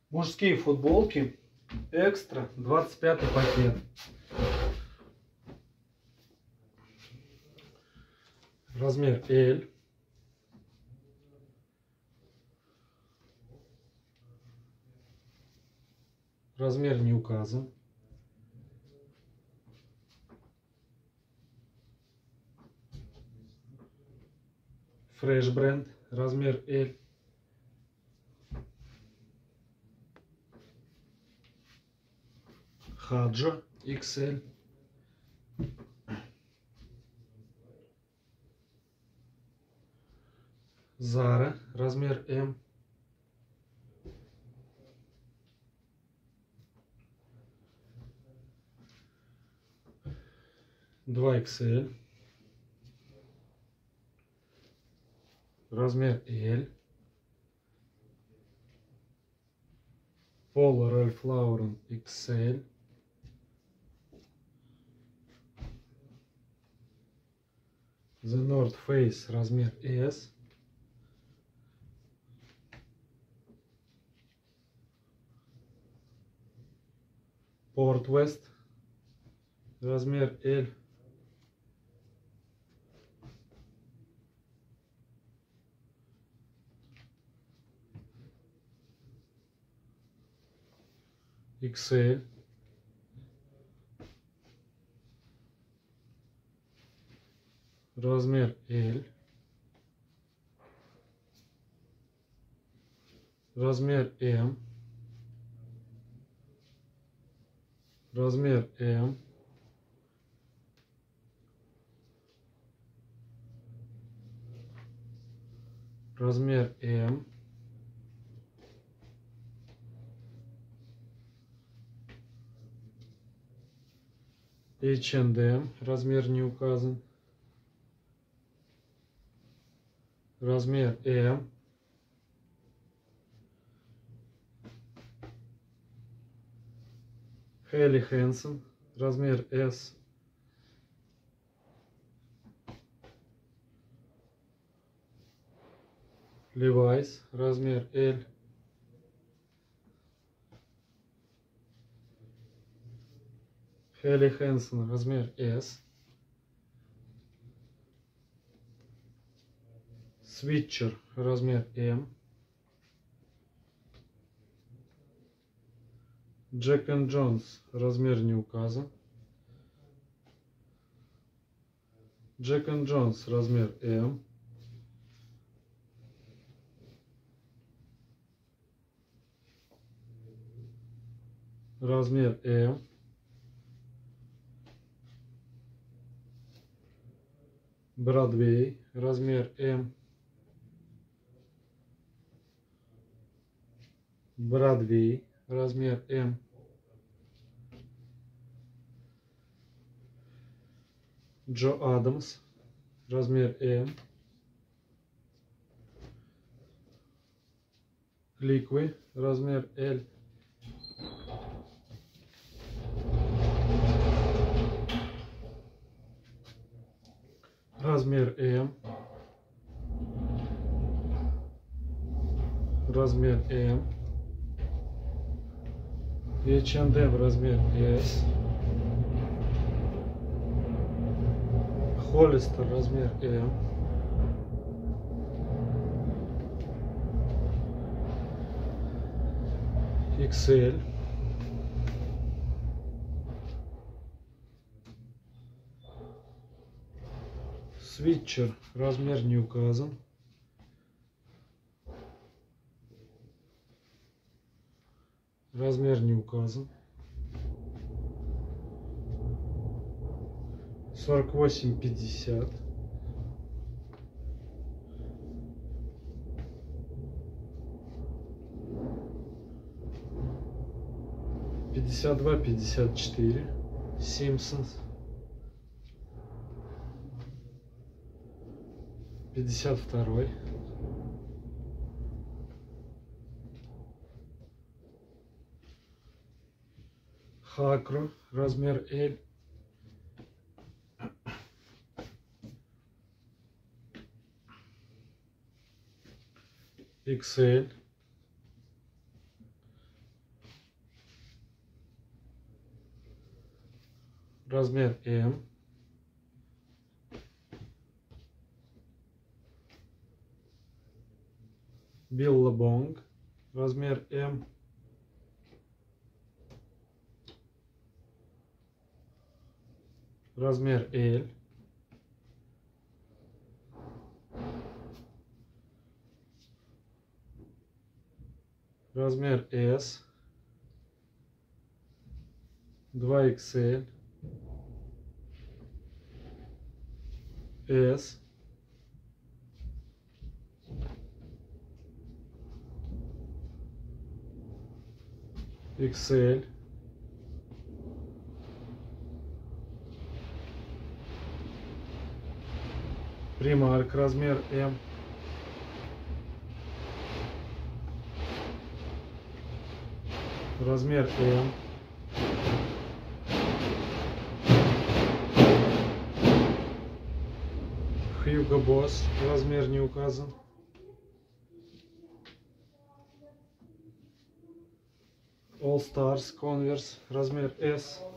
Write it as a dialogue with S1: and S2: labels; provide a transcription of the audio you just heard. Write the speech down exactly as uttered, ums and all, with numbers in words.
S1: Мужские футболки экстра, двадцать пятый пакет. Размер L. Размер не указан. Fresh бренд, размер L. Хаджо икс эль. Зара, размер М. два икс эль. Размер L. Polo Ralph Lauren икс эль. The North Face, размер S. Port West, размер L. икс эль. Размер L. Размер М. Размер М. Размер М. эйч энд эм, размер не указан. Размер М. Helly Hansen, размер S. Levi's, размер L. Helly Hansen, размер S. Switcher, размер М. Jack энд Jones, размер не указан. Jack энд Jones, размер М. Размер М. Бродвей, размер М. Бродвей, размер М. Джо Адамс, размер М. Ликвы, размер L. Размер М. Размер М. эйч энд эм, размер S. Холлистер, размер М. икс эль. Switcher, размер не указан. Размер не указан. сорок восемь пятьдесят. пятьдесят два пятьдесят четыре. Simpsons. пятьдесят два. Хакро, размер L. икс эль. размер М. Billabong, размер М. Размер L. Размер S. два икс эль. S. икс эль. Примарк, размер М. Размер М. Hugo Boss, размер не указан. All Stars, Converse, размер S.